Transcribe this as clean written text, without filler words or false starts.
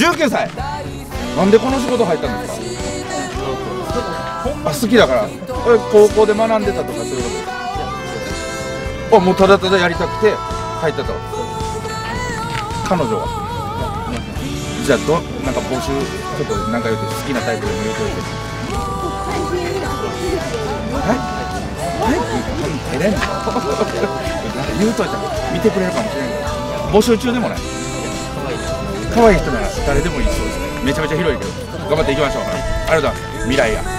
19歳。なんでこの仕事入ったんですか？あ、好きだから。高校で学んでたとかそういうことですか？あ、もうただただやりたくて入ったと。彼女はじゃあなんか募集ちょっとなんか言うて好きなタイプでも言うといて。はいはい照れんの言うといたら見てくれるかもしれないけど、募集中でもない。可愛い人なら誰でもいいそうですね。めちゃめちゃ広いけど頑張っていきましょう。ありがとうございます。未来が